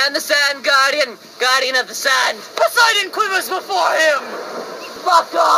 the sand, Guardian! Guardian of the sand! Poseidon quivers before him! Fuck off!